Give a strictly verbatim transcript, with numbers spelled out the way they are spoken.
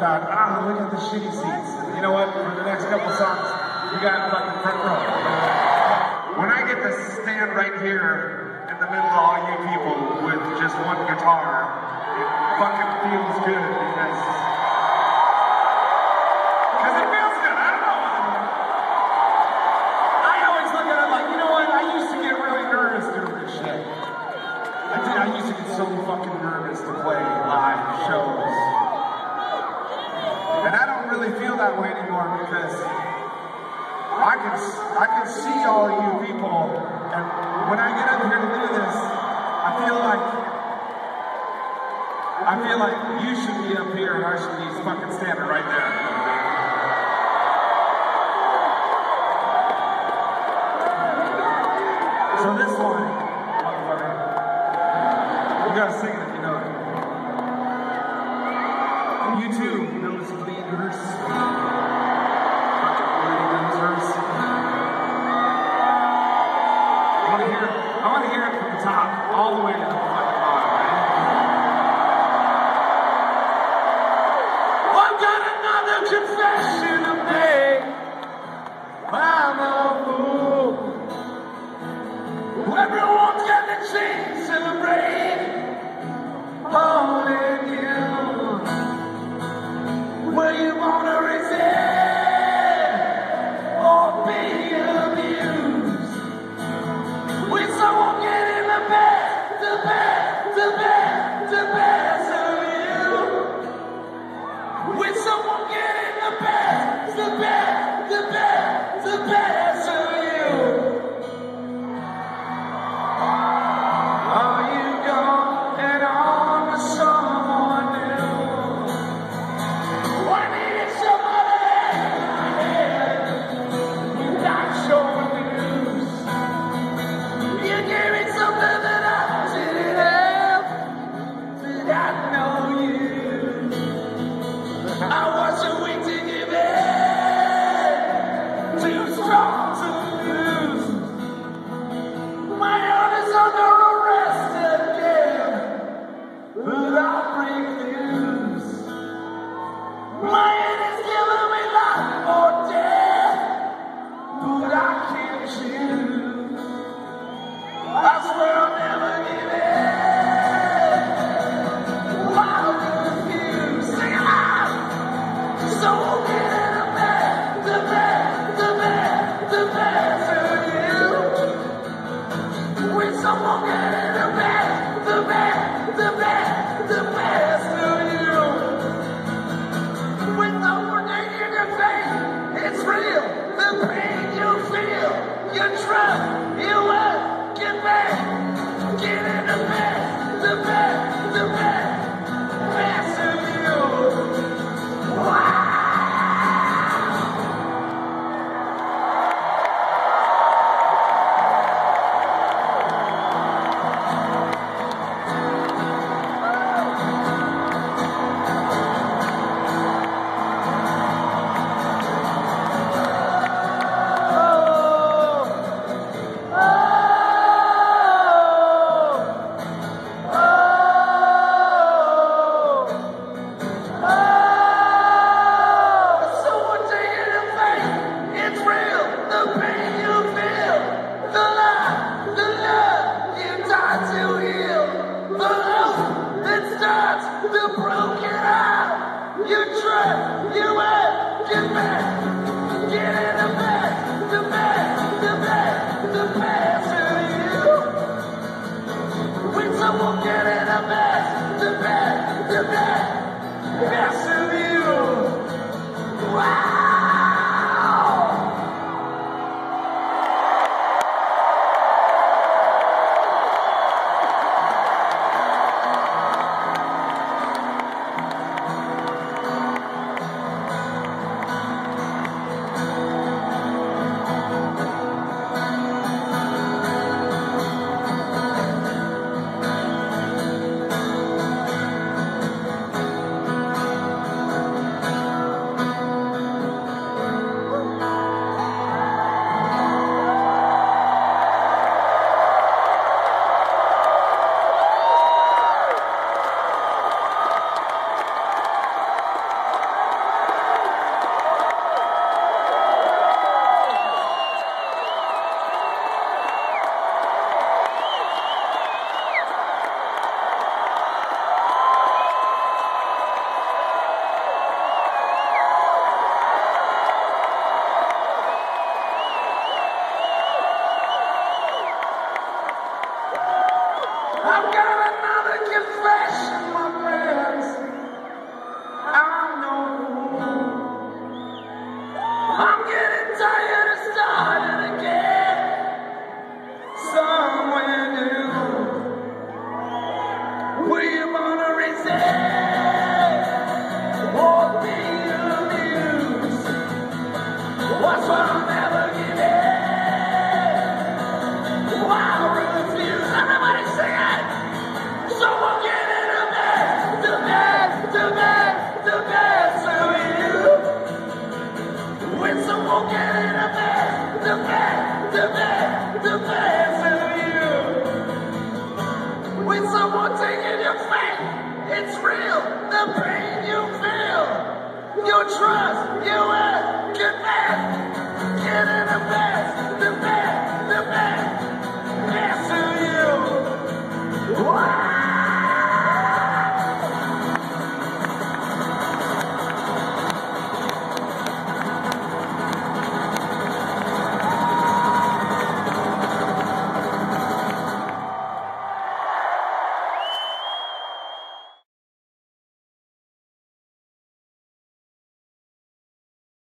about, ah, look at the shitty seats. You know what? For the next couple songs, we got fucking front row. When I get to stand right here in the middle of all you people with just one guitar, it fucking feels good because, because it feels good. I don't know. I always look at it like, you know what? I used to get really nervous doing this shit. I did. I used to get so fucking nervous to play live shows. And I don't really feel that way anymore because I can, I can see all you people, and when I get up here to do this, I feel like, I feel like you should be up here and I should be fucking standing right there. So this one, you gotta sing it if you know it. You too, those leaders. Fucking losers. I wanna hear it. I wanna hear it from the top, all the way to the fucking bottom, right? I've got another confession to make. I'm a fool. Everyone's got the chance to break. Holding you. Will you wanna resist or be amused? When someone get in the best, the best, the best, the best of you. When someone get in the best, the best, the best, the best of you. Are you going on to someone new? I needed somebody without showing news. You gave me something that I didn't have. Did I know you? I wasn't weak to give in, too strong to lose. My heart is under arrest again, but I'll break loose. My head is giving me life or death, but I can't choose. I swear I'll never give in. Wild and confused, sing aloud. So we'll get in the best, the best, the best, the best of you. When someone get in the best, the best, the best, the best of you. When someone get in the face, it's real. The pain you feel, you trust, you will get back. Get in the best, the best, the best, best of you. Wow. I've got another confession, my friends. I know I'm getting tired of starting again somewhere new. Were you born to resist or be amused? What's what I'll never give in? Why refuse? Everybody sing it! So we'll get in the bed, the bed, the bed, the bed to you. When someone get in the bed, the bed, the bed, the bed to you. When someone taking your faith, it's real, the pain you feel. You trust, you will, get back, get in the bed.